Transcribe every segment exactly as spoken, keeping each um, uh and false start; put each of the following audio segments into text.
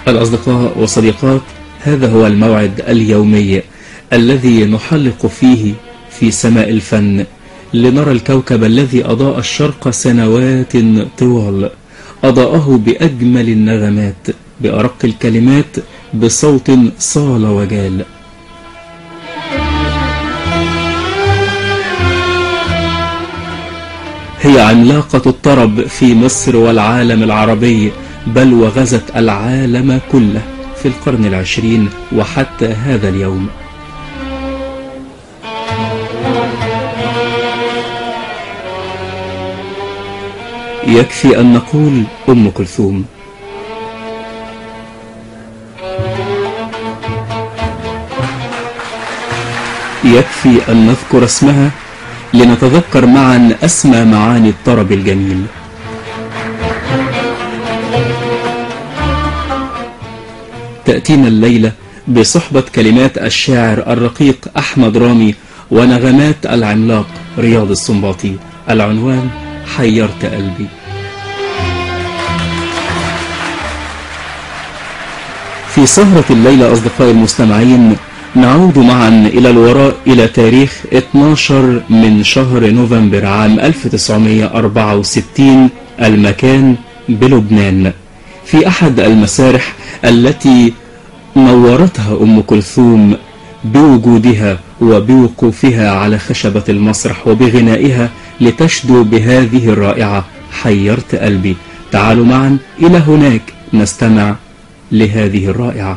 الأصدقاء وصديقات، هذا هو الموعد اليومي الذي نحلق فيه في سماء الفن لنرى الكوكب الذي أضاء الشرق سنوات طوال، أضاءه بأجمل النغمات، بأرق الكلمات، بصوت صال وجال. هي عملاقة الطرب في مصر والعالم العربي، بل وغزت العالم كله في القرن العشرين وحتى هذا اليوم. يكفي أن نقول أم كلثوم. يكفي أن نذكر اسمها لنتذكر معا أسمى معاني الطرب الجميل. تأتينا الليلة بصحبة كلمات الشاعر الرقيق أحمد رامي ونغمات العملاق رياض السنباطي. العنوان: حيرت قلبي. في سهرة الليلة أصدقائي المستمعين نعود معا إلى الوراء إلى تاريخ اثناشر من شهر نوفمبر عام ألف وتسعمائة وأربعة وستين، المكان بلبنان، في أحد المسارح التي نورتها أم كلثوم بوجودها وبوقوفها على خشبة المسرح وبغنائها لتشدو بهذه الرائعة حيرت قلبي. تعالوا معا إلى هناك نستمع لهذه الرائعة.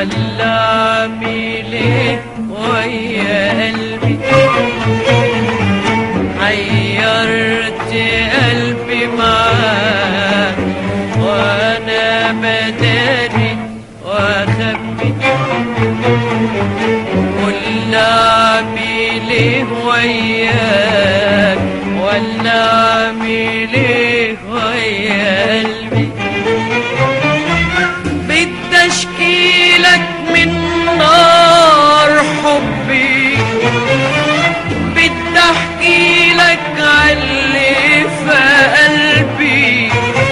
ولا اعمل ايه ويا قلبي. حيرت قلبي معاك وانا بداري واخبي. ولا اعمل ايه وياك ولا اعمل ايه ويا قلبي. بدي اشكيلك من نار حبي، بدي احكيلك عاللي في قلبي.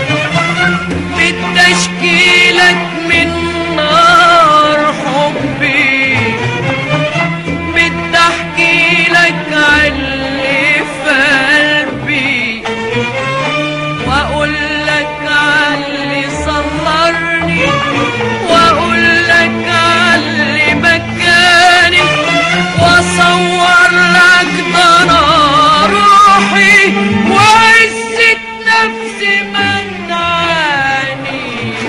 بدي اشكيلك من نار حبي، بدي احكيلك عاللي في قلبي. واقول لك عاللي صغرني، واقول لك عاللي بكاني، واصور لك ضنا روحي وعزة نفسي منعاني.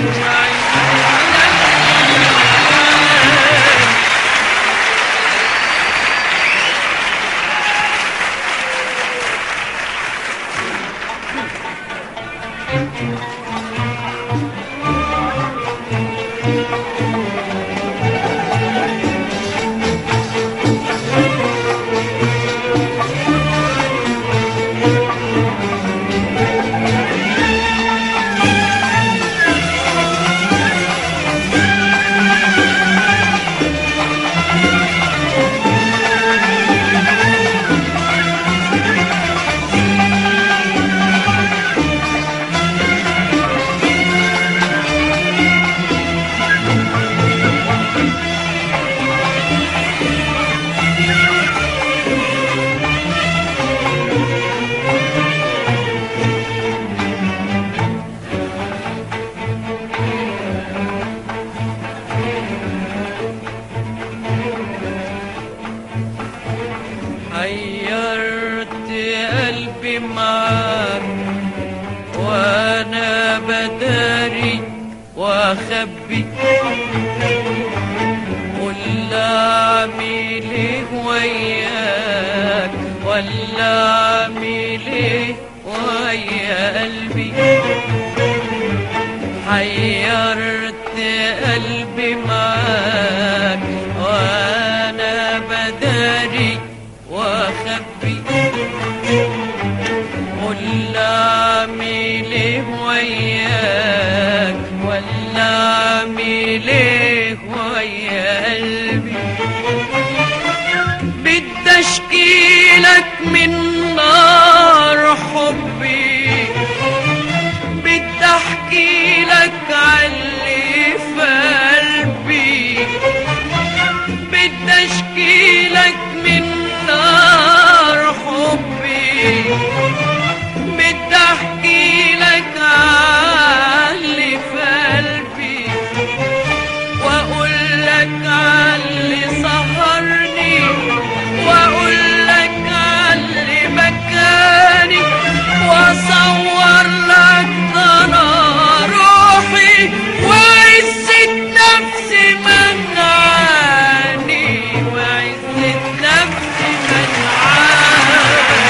حيرت قلبي معاك وانا بداري واخبي. ولا اعمل ايه وياك ولا اعمل ايه ويا قلبي. حيرت قلبي معاك وانا بداري واخبي. ولا اعمل ايه وياك ولا اعمل ايه ويا قلبي. بدي اشكيلك من نار حبي، بدي احكيلك عاللي في قلبي. بدي اشكيلك من نار حبي، بدي احكيلك عاللي في قلبي. واقول لك عاللي سهرني، واقول لك عاللي بكاني، واصور لك ضنا روحي وعزة نفسي منعاني، وعزة نفسي منعاني.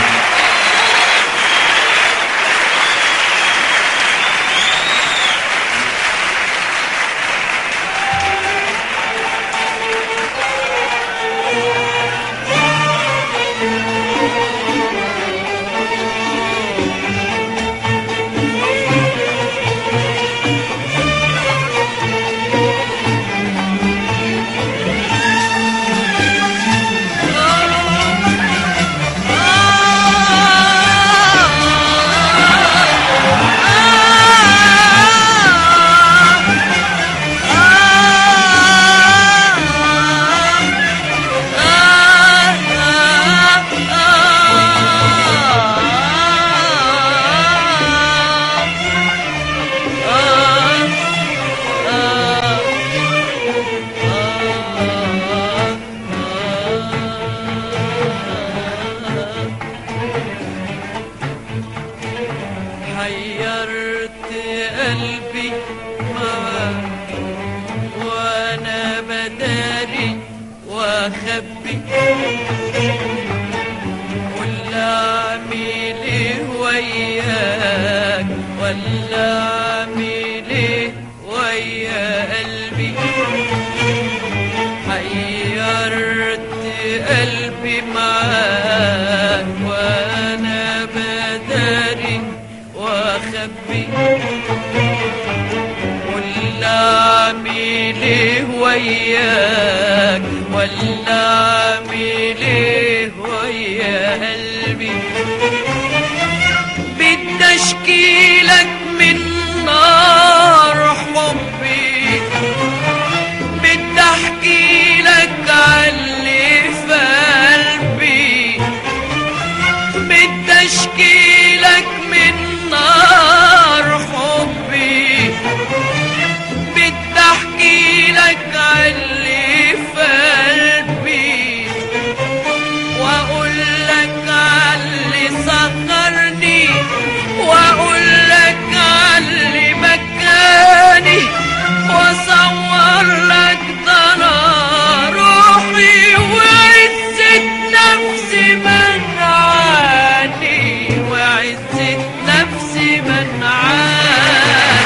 حيرت قلبي معاك وانا واخبي ولا اعمل ايه وياك ولا اعمل ايه ويا قلبي حيرت قلبي معاك وانا بداري واخبي ولا اعمل ايه وياك ولا اعمل ايه ويا قلبي بدي اشكيلك من نار حبي بدي احكيلك عاللي في قلبي بدي اشكيلك من نار حبي بدي احكيلك عاللي في قلبي واقول لك عاللي سهرني واقول لك عاللي مكاني واصور لك ضنا روحي وعزة نفسي منعاني وعزة نفسي منعاني.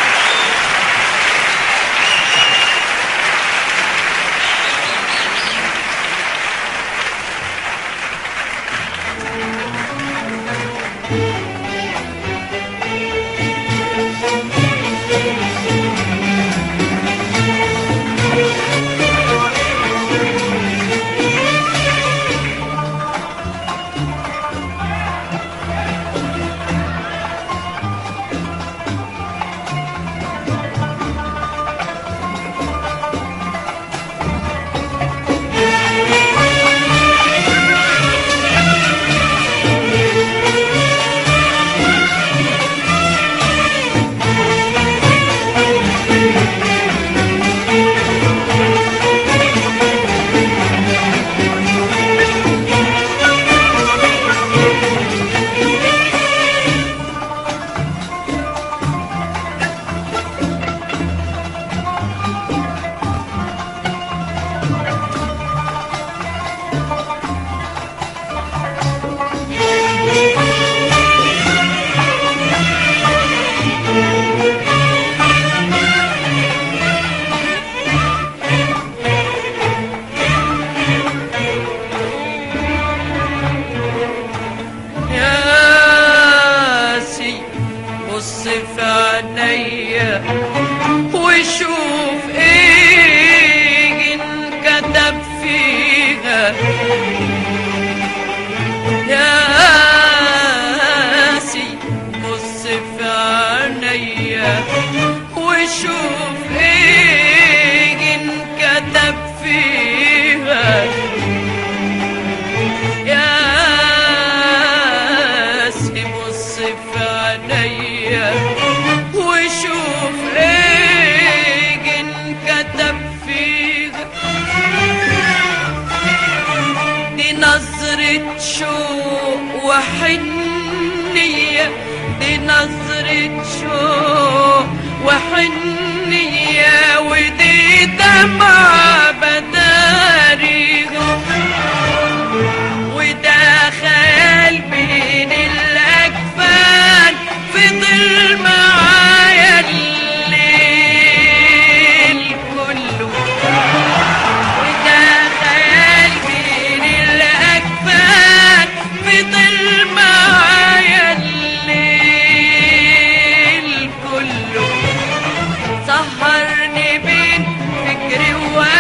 بص في عينيا وشوف ايه انكتب فيها يا قاسي بص في عينيا وشوف ايه انكتب فيها يا قاسي بص في عينيا وشوف ايه انكتب فيها دي نظرة شوق وحنية دي نظرة شوق وحنية ودي دمعة بداريها وده خيال بين الأكفان فضل معايا الليل كله وده خيال بين الأكفان فضل معايا الليل كله سهرني بين فكري وقلبي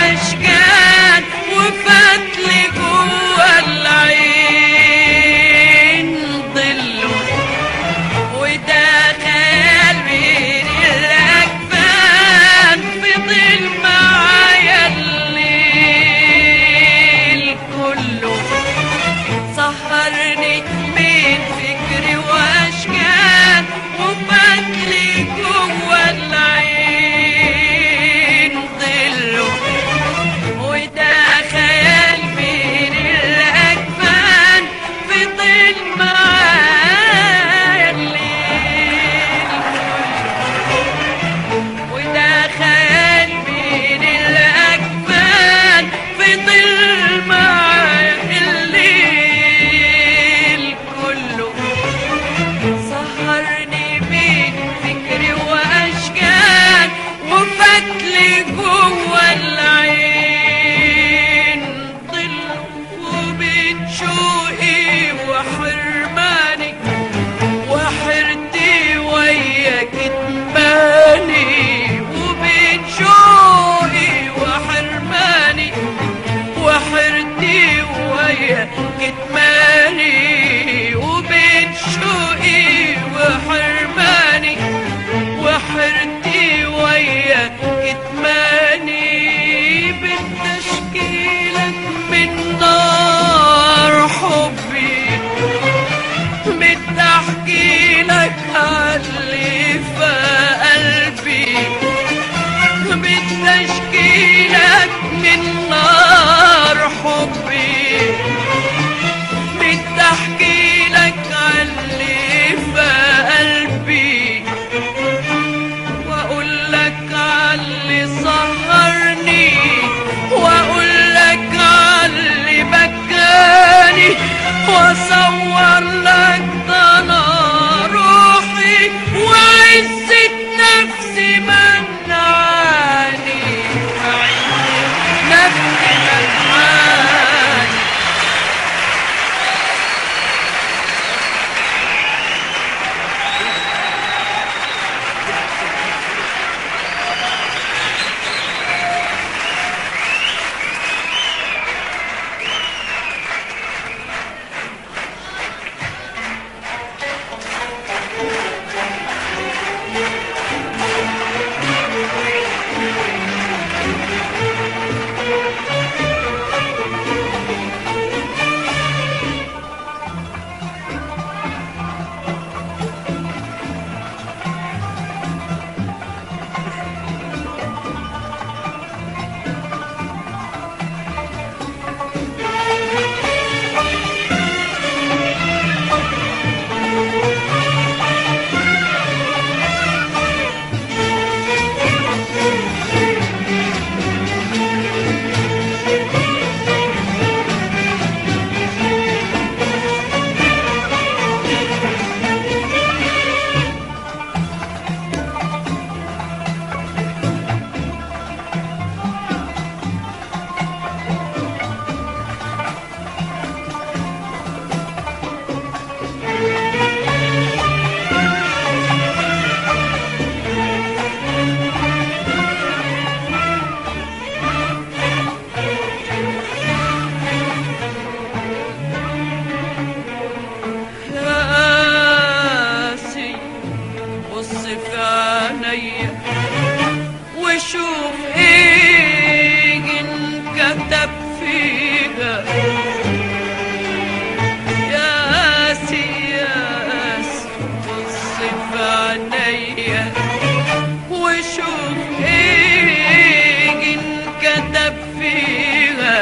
في عينيا وشوف ايه انكتب فيها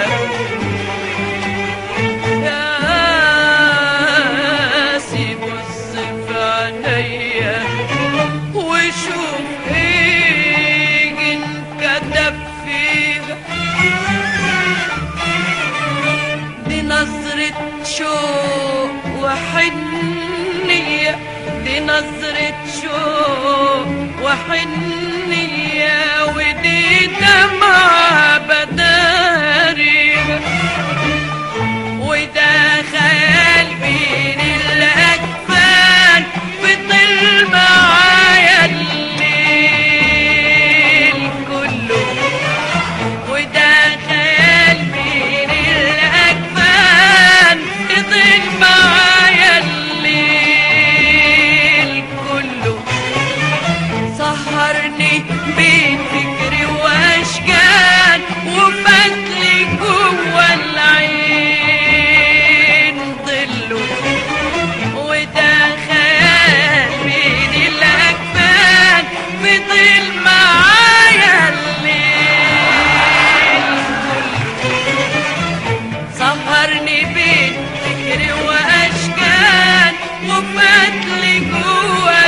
يا قاسي. بص في عينيا وشوف ايه انكتب فيها. دي نظرة شوق وحنية، دي نظرة شوق وحنية، ودي دمعة بدارية، وده خيال بين الأكفان فضل معايا الليل كله. وده خيال بين الأكفان فضل معايا الليل كله. سهرني بين فكري واشكال وفتلي جوا العين ضله. وده خيال بين الاكفان فضل معايا الليل كله. سهرني بين فكري واشكال وفتلي جوا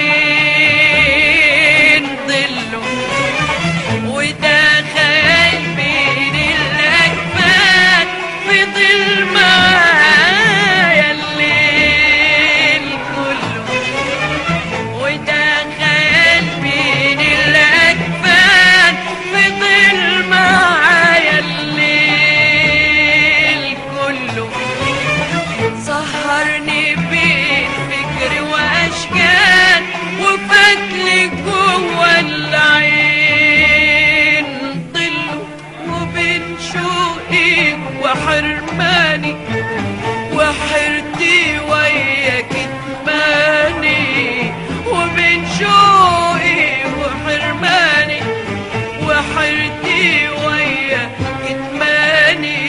العين ضله. وده خيال بين الأكفان فضل معايا الليل كله. وده خيال بين الأكفان فضل معايا الليل كله. سهرني بين فكري وأشكال وفتلي جوا العين ضله. وبين شوقي وحرماني وحرتي ويا كتماني. وبين شوقي وحرماني وحرتي ويا كتماني.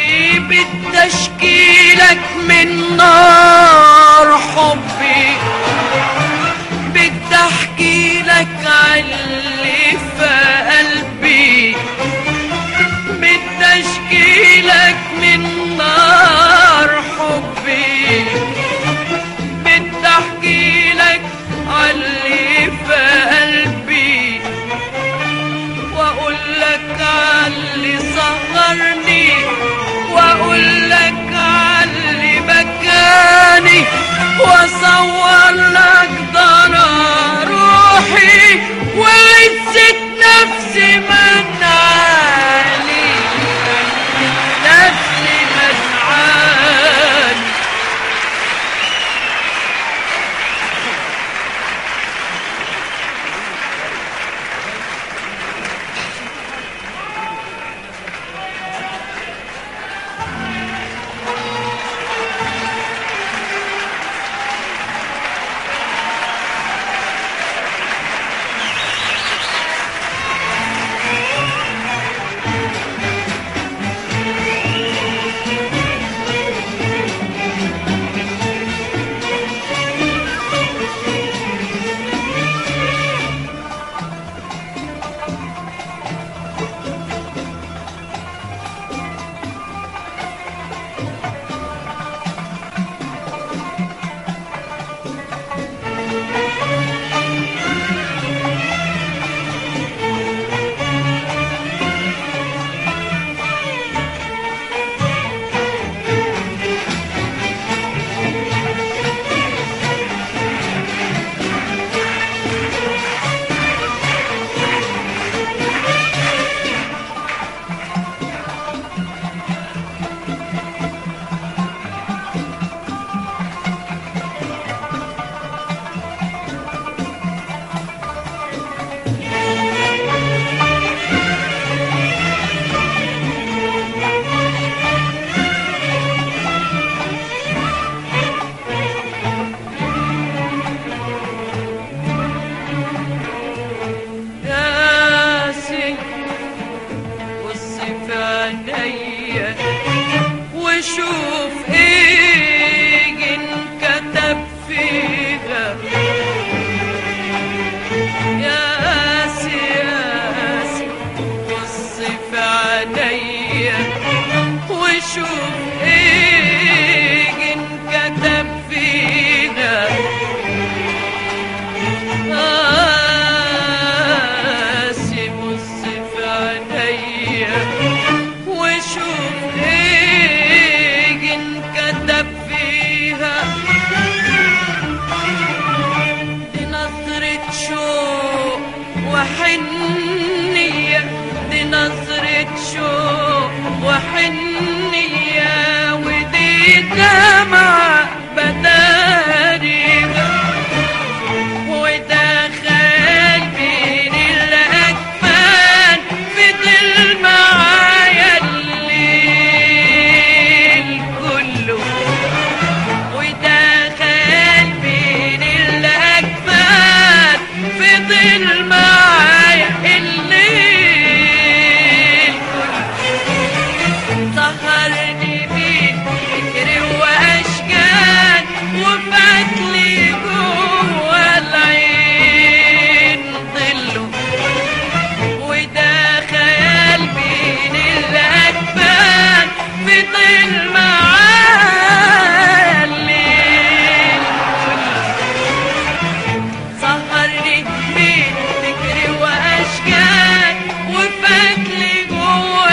بالتشكيلك من نار حبي، بدي احكي لك عاللي في قلبي. بدي اشكي لك من نار حبي، بدي احكي لك عاللي في قلبي. واقول لك عاللي سهرني، واقول لك عاللي بكاني، واصور لك ضنا روحي وعزة نفسي منعاني، نفسي منعاني. وشوف ايه انكتب فينا. قاسي بص في عينيا وشوف ايه انكتب فيها. دي نظرة شوق وحنية، دي نظرة شوق وحنية، ودي دمعة بداريها، وده خيال بين الأكفان فضل معايا الليل كله. وده خيال بين الأكفان فضل معايا الليل كله. سهرني بيه فكري وأشكال وفاتلي جوه العين ضله. وده خيال بين الأكفان فضل معايا الليل كله. سهرني بيه فكري وأشكال وفاتلي جوه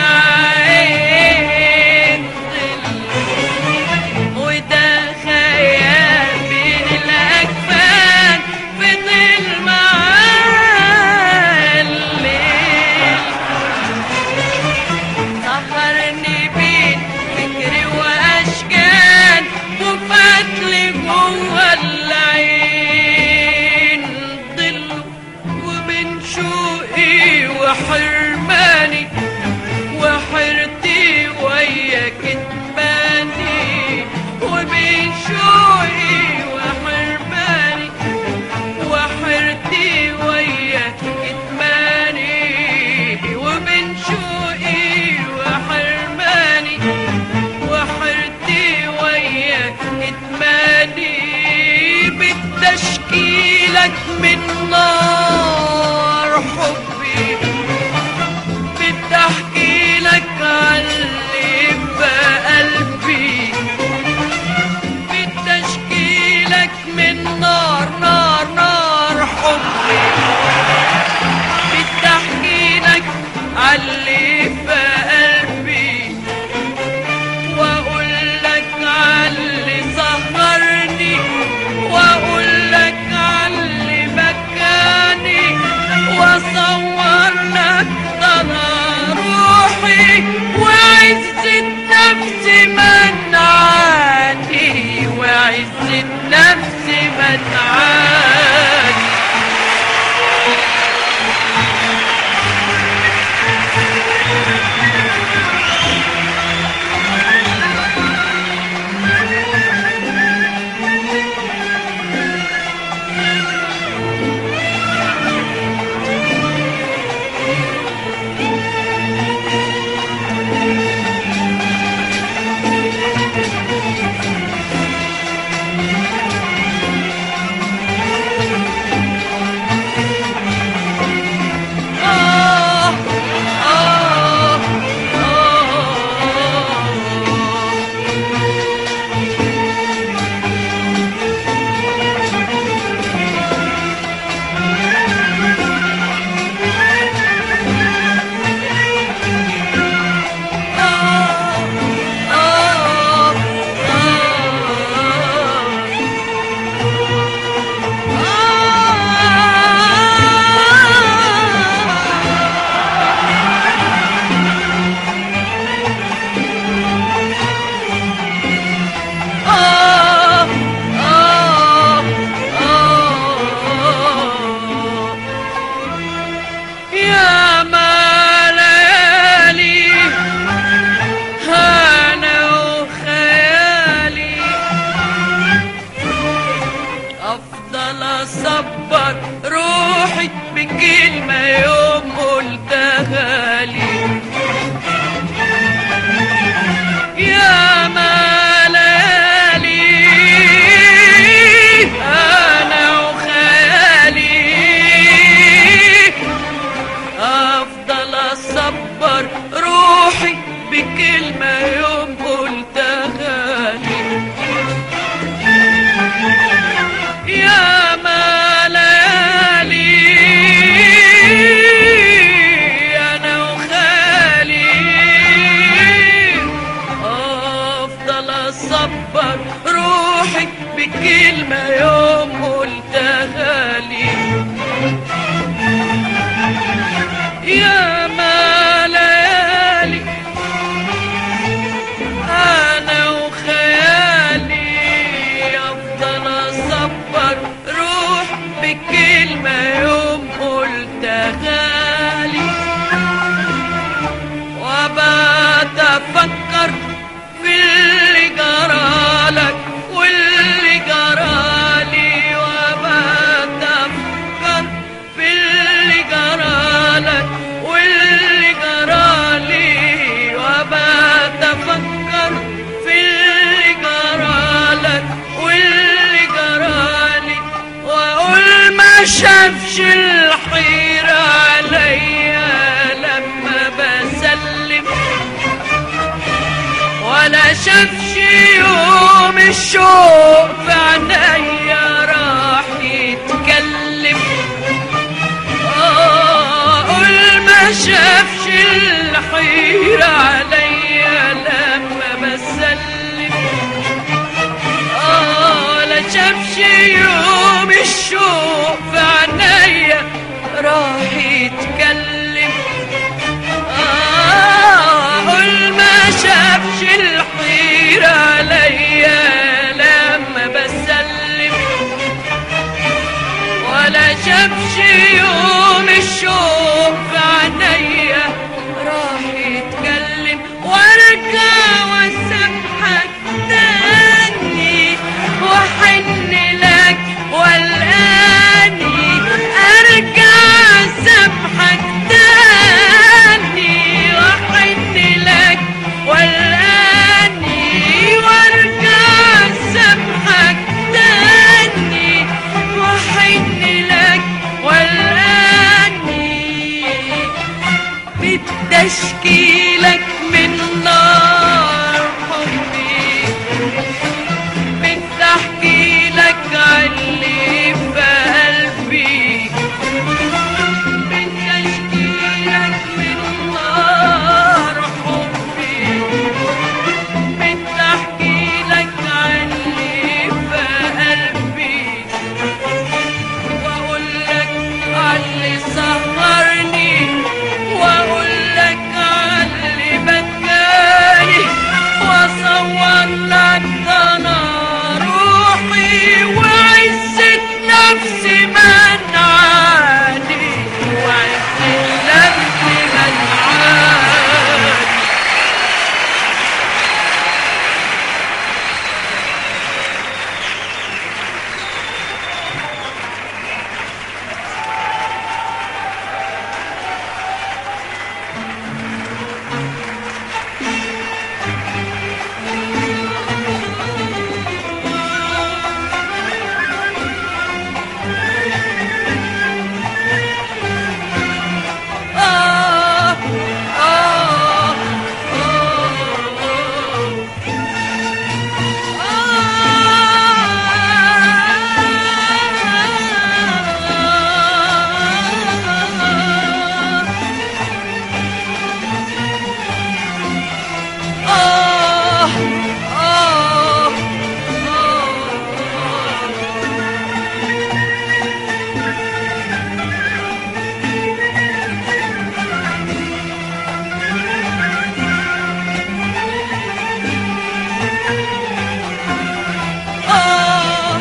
العين ضله. وده خيال بين الأكفان فضل معايا الليل. سهرني بين فكري وأشكال وفاتلي جوه العين ضله. وبين شوقي وحرماني وحرتي ويا كتماني. وبين شوقي وحرماني وحرتي ويا كتماني. وبين شوقي وحرماني وحرتي ويا كتماني. بتشكيلك من نار حبي، بتحكي لك عاللي بقلبي. بتشكيلك من نار نار نار حبي، بتحكي لك عاللي بقلبي. واقول لك عاللي سهرني، واقول لك عاللي بكاني، واصور لك ضنا روحي وعز النفس منعاني، وعز النفس منعاني. بكلمة يوم شافش الحيرة عليا لما بسلم، ولا شافش يوم الشوق في عينيا راح يتكلم. آه قول ما شافش الحيرة عليا لما بسلم، آه لا شافش يوم الشوق في عينيا راح يتكلم. آه قول ما شافش الحيرة عليا لما بسلم، ولا شافش يوم الشوق في عينيا راح يتكلم. وارجع واسامحك تاني واحن لك والاني، ارجع اسامحك تاني واحن لك والاني، وارجع اسامحك تاني واحن لك والاني. بدي اشكيلك من نار حبي، بدي احكي لك عاللي في قلبي، بدي اشكيلك من نار حبي، بدي احكي لك عاللي في قلبي، واقول لك عاللي سهرني، واقول لك عاللي بكاني، واصور لك ضنا روحي وعزة نفسي منعاني، وعزة نفسي منعاني. آه آه آه آه آه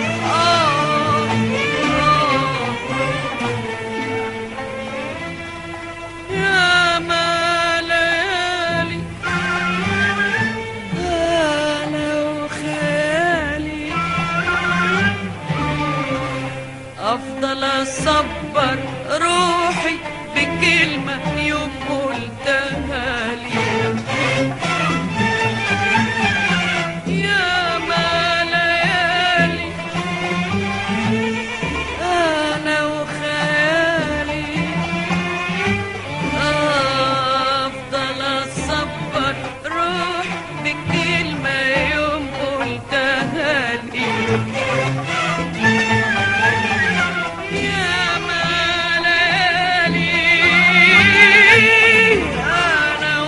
يا ما ليالي أنا وخيالي أفضل أصبر روحي بكلمة يوم قلتها لي. يا ما ليالي أنا وخيالي أفضل أصبر روح بكلمة يوم قلتها لي. يا ما ليالي أنا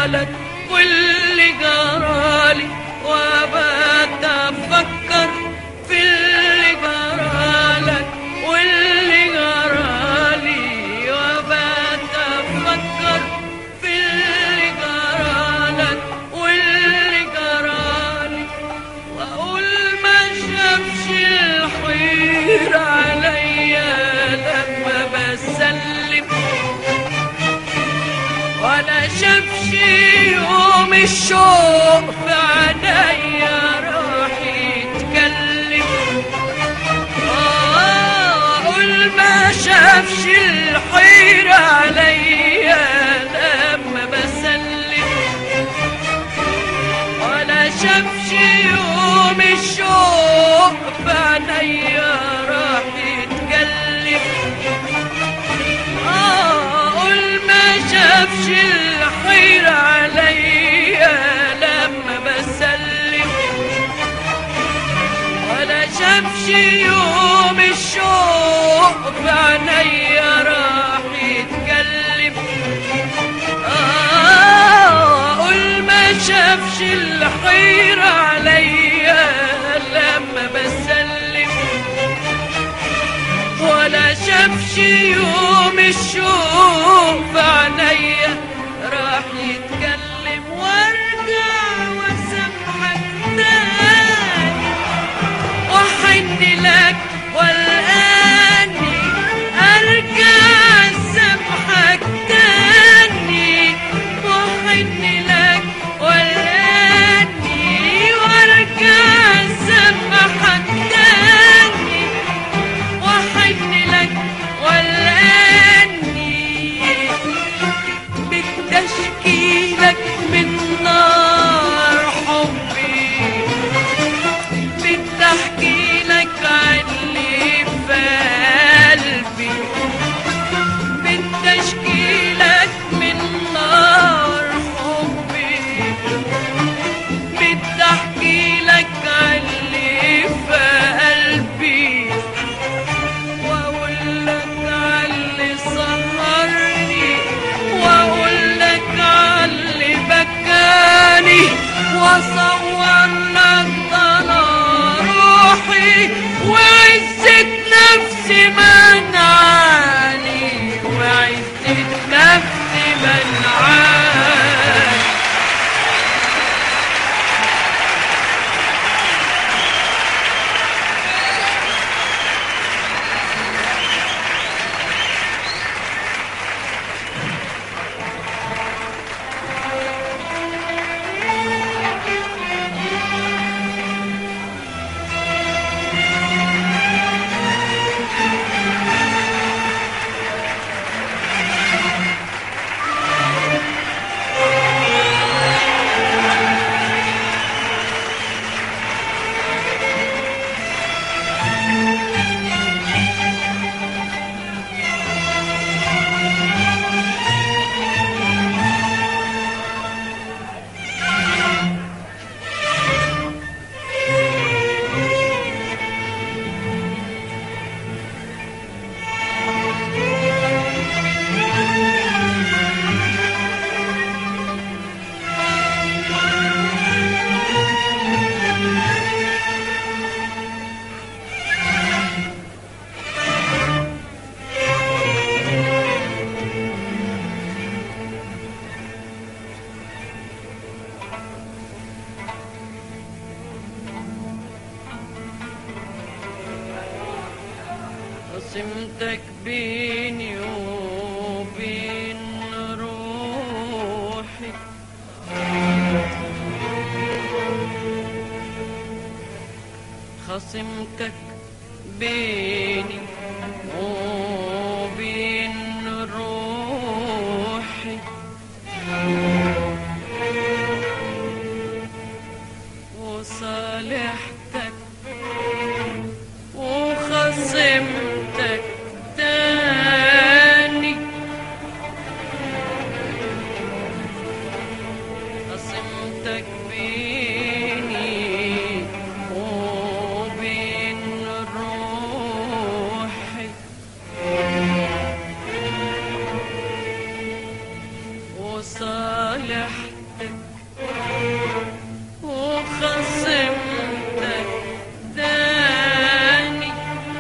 جرالك واللي جرالي، وبات افكر في اللي جرالك واللي جرالي، وبات افكر في اللي جرالك واللي جرالي، واقول ما شافش الخير عليا لما بسلم، ولا شافش يوم الشوق في عينيا راح يتكلم. آه قول ما شافش الحيرة عليا لما بسلم، ولا شافش يوم الشوق في عينيا راح يتكلم. آه قول ما شافش الحيرة عليا لما بسلم، ولا شافش يوم الشوق في عينيا راح يتكلم. آه قول ما شافش الحيرة عليا لما بسلم، ولا شافش يوم الشوق في عينيا راح يتكلم. وارجع واسامحك تاني واحن لك والاني، ارجع اسامحك تاني واحن لك والاني، وارجع اسامحك تاني واحن لك والاني، بتشكيلك من نار حبي، بتحكي لك عن اللي في قلبي، بتشكيلك من نار حبي، بتحكي لك عن اللي في قلبي، واقول لك عن اللي سهرني، واقول لك عن اللي بكاني، واصور لك ضنا روحي وعزة نفسي منعاني، وعزة نفسي منعاني. قسمتك بيني وبين روحي، خصمتك بيني وبين روحي، وصالحتك وخصمتك تاني، خصمتك بيني وبين روحي، وصالحتك وخصمتك تاني.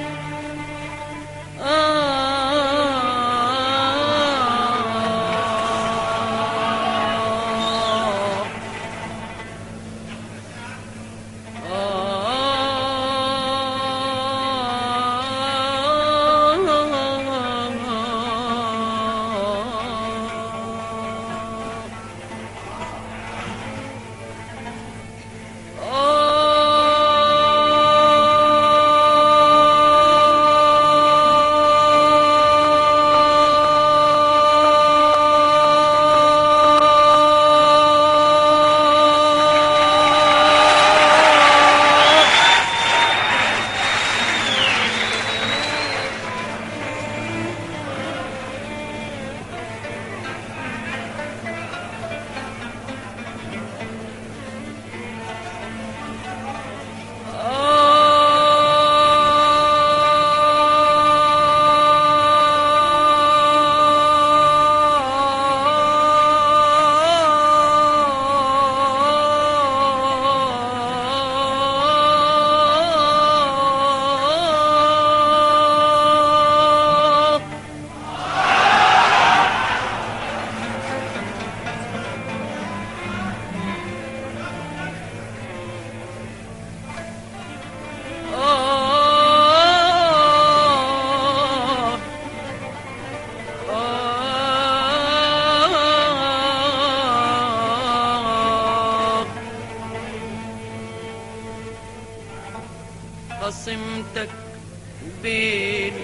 خصمتك بيني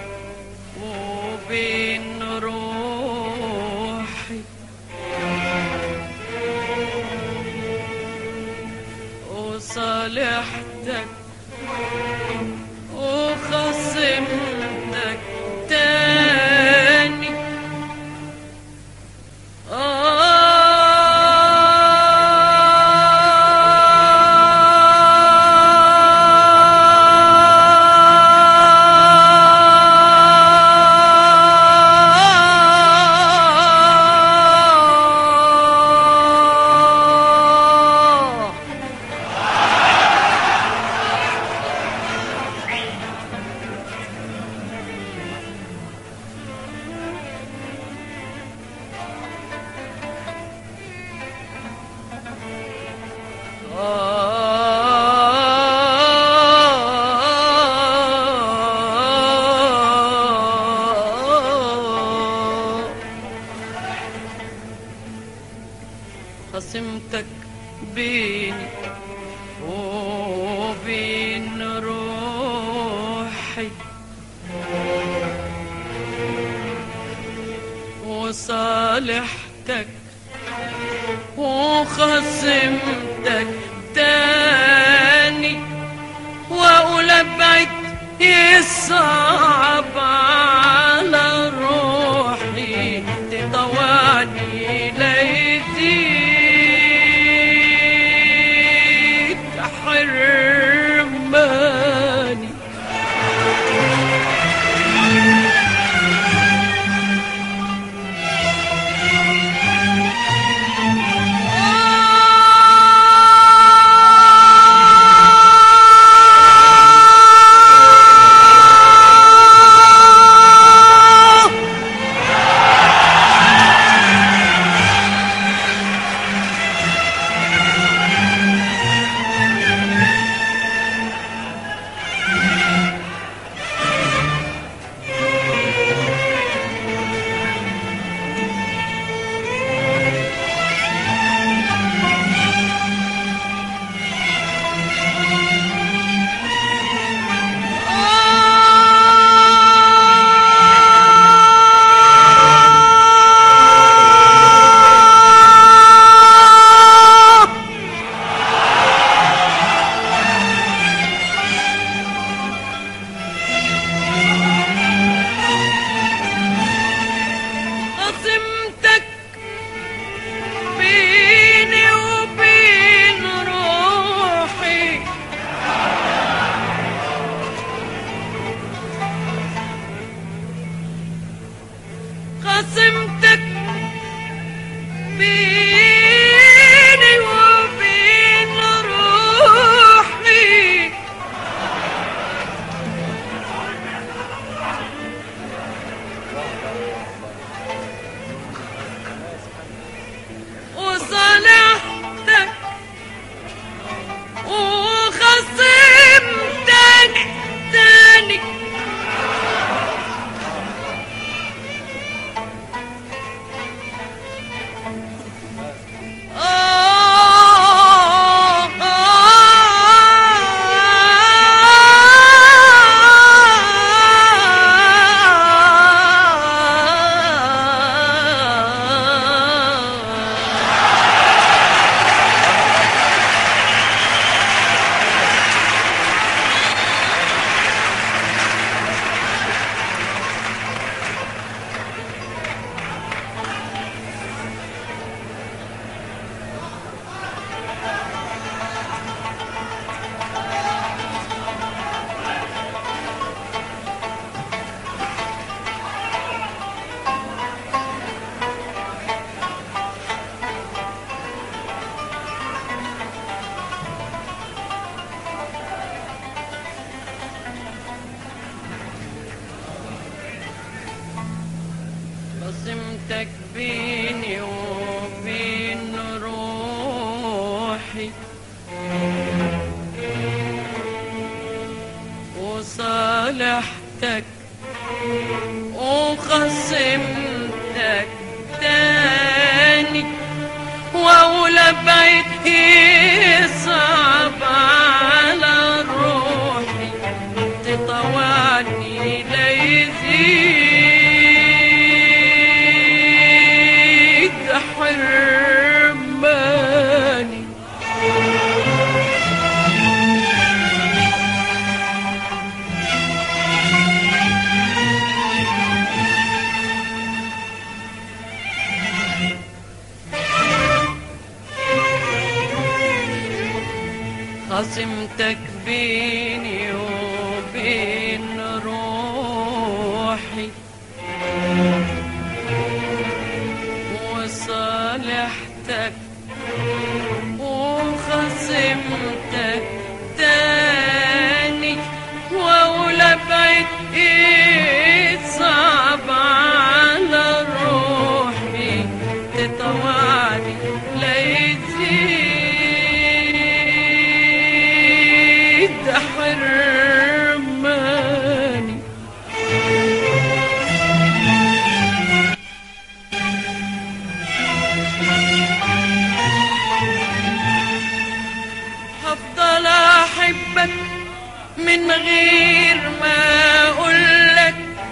وبين روحي، وصالحتك وخصمتك تاني. خصمتك بيني وبين روحي، وصالحتك وخصمتك تاني. واقول ابعد يصعب على روحي، تطوعني ليزيد حرماني. خصمتك بيني خصمتك بيني وبين روحي وصالحتك وخصمتك تاني واقول ابعد يصعب على روحي تطوعني ليزيد حرماني خصمتك بيني وبين روحي وصالحتك وخصمتك تاني واقول ابعد صعب على روحي تطوعني ليزيد حرماني هفضل احبك من غير ما اقولك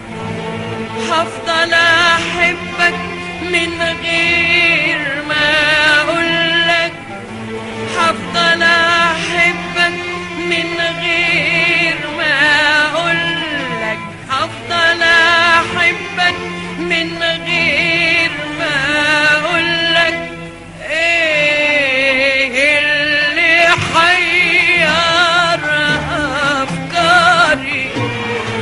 هفضل احبك من غير ما اقولك هفضل احبك من غير ما اقولك هفضل احبك من غير ما اقولك ايه اللي حير افكاري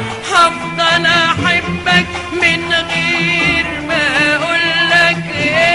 هفضل احبك من غير ما اقولك ايه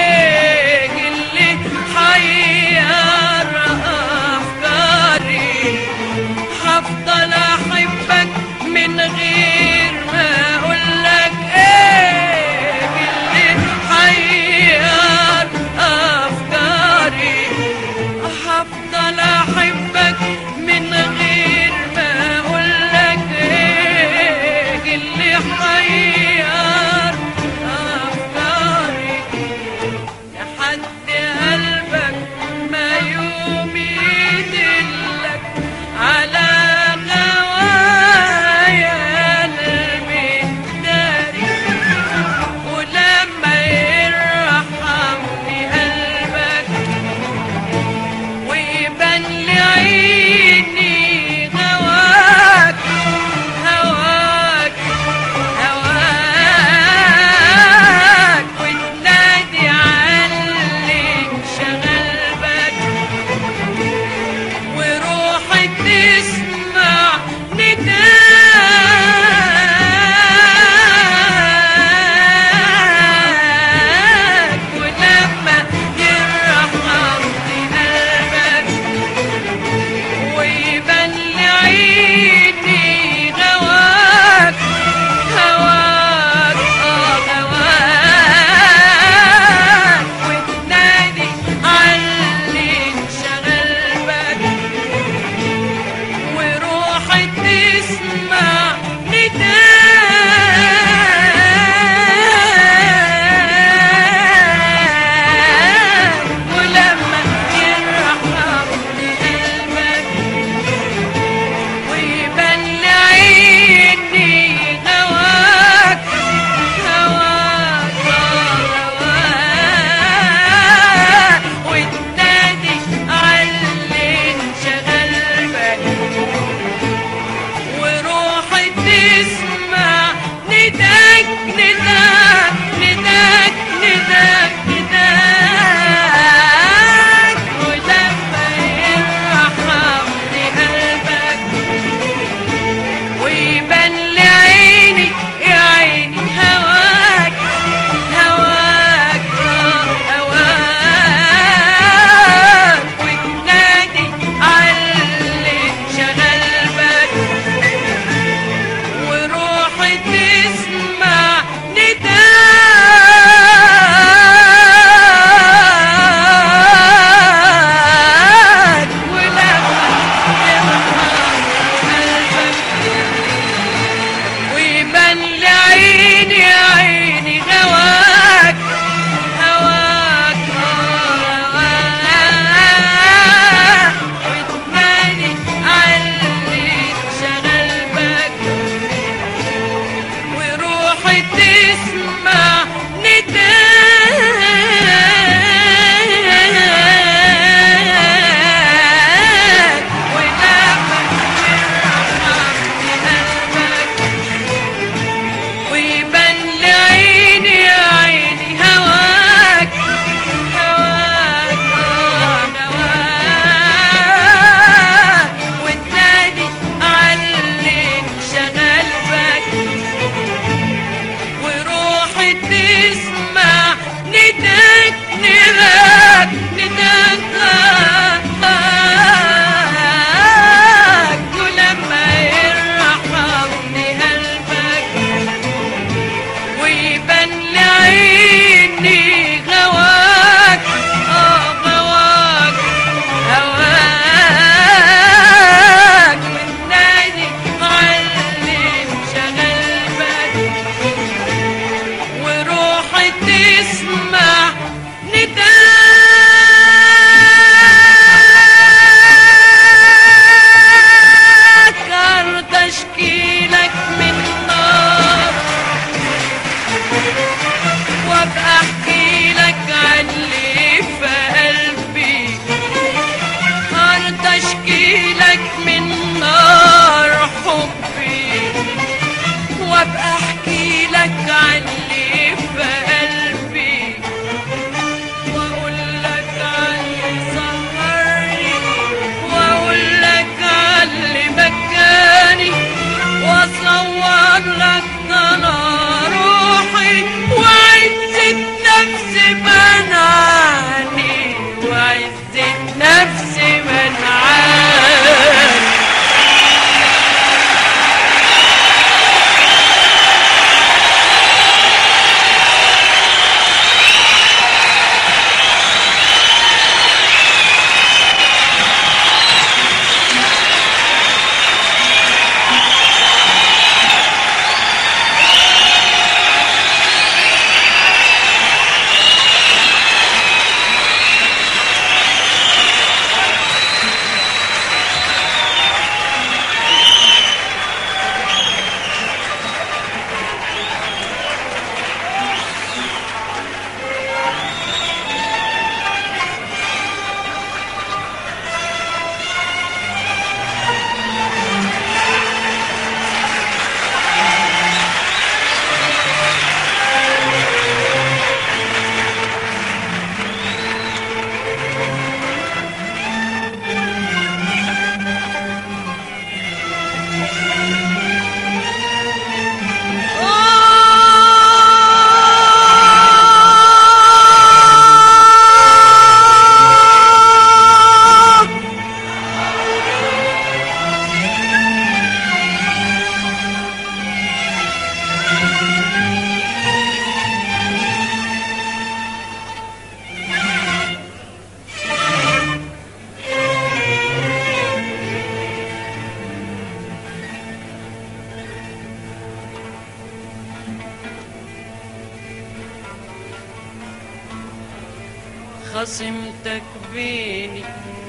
خصمتك بيني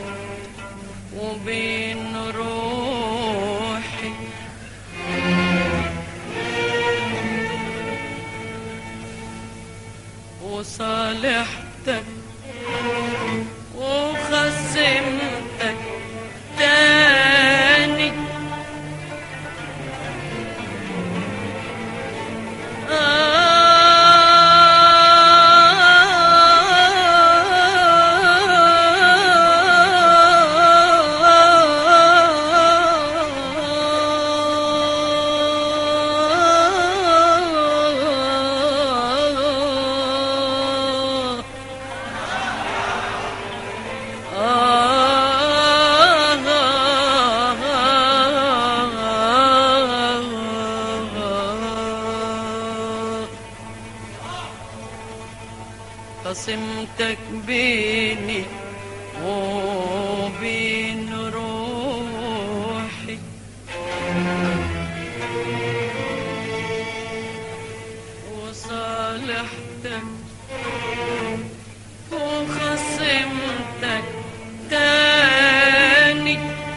وبين روحي، وصالحتك وخصمتك تاني. خصمتك بيني وبين روحي، وصالحتك وخصمتك تاني.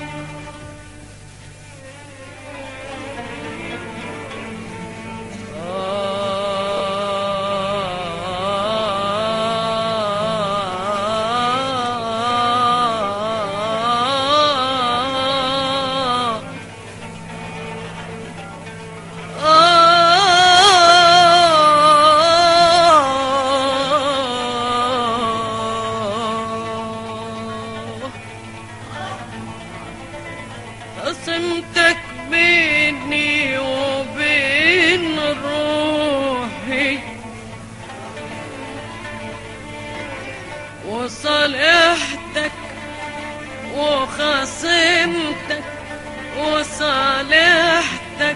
خصمتك بيني وبين روحي، وصالحتك وخصمتك وصالحتك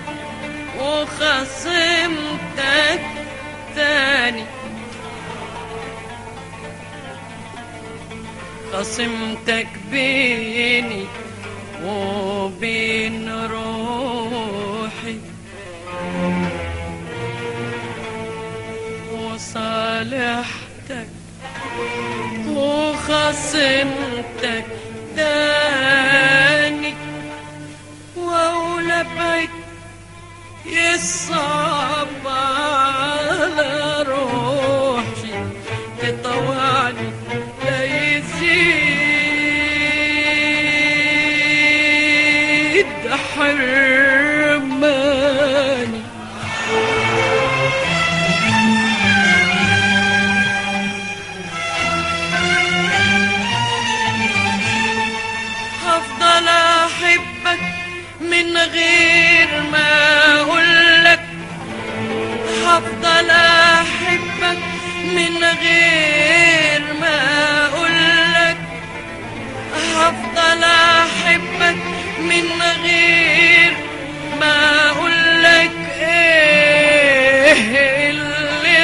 وخصمتك تاني. خصمتك بيني وبين روحي، وصالحتك وخصمتك تاني. وأولى بعد يصعب على روحي، تطوعني لا يزيد حرماني. هفضل احبك من غير ما اقولك، هفضل احبك من غير ما اقولك، هفضل احبك من غير ما اقولك. ايه اللي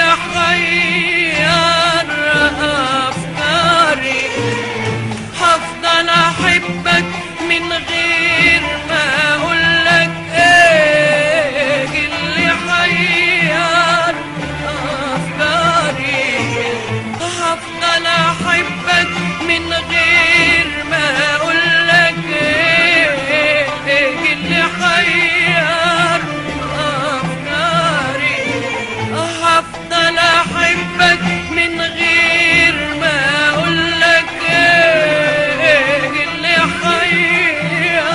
حير افكاري؟ هفضل احبك من غير ما اقولك. ايه اللي حير افكاري؟ هفضل احبك من غير ما اقولك. ايه اللي حير افكاري؟ هفضل احبك من غير ما اقولك. ايه اللي حير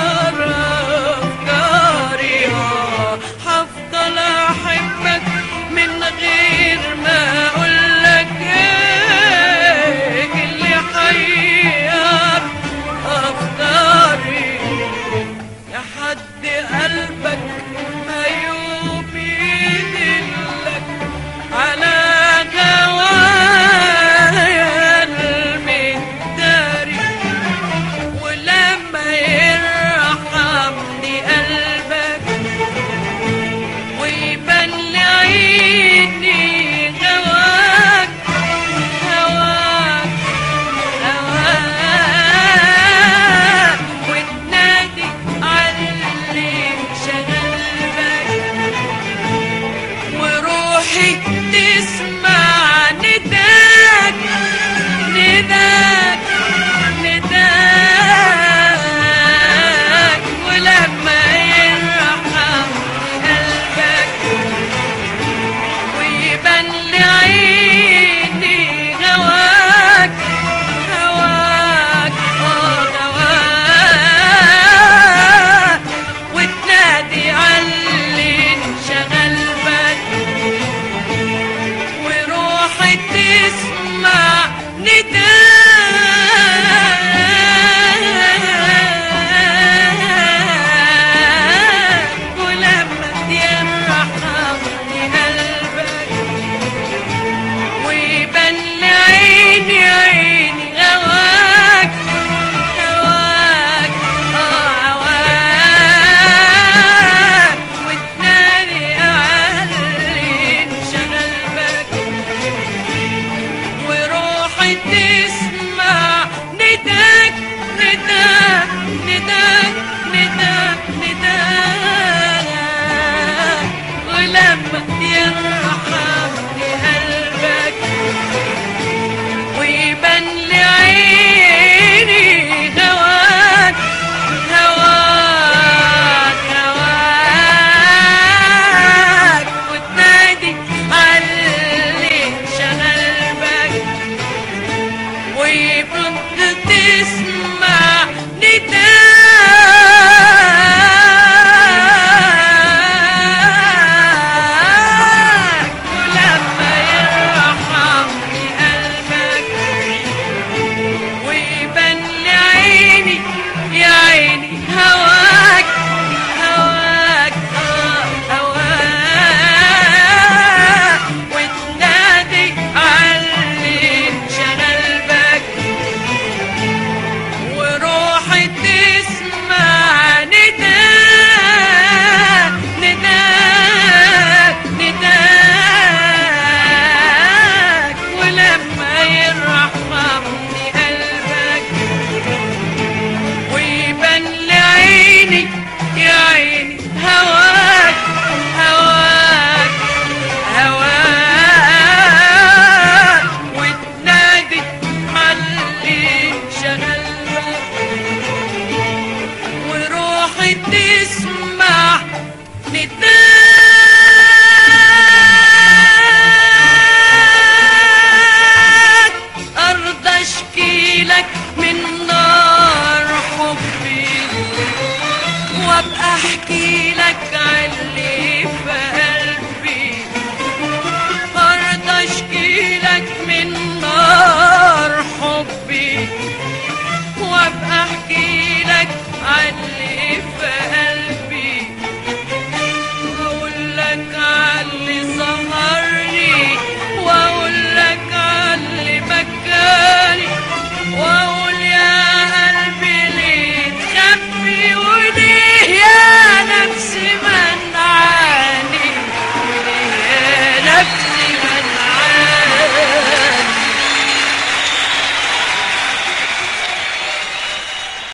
افكاري؟ هفضل احبك من غير ما اقولك. ايه اللي حير هبقى احكي لك عاللي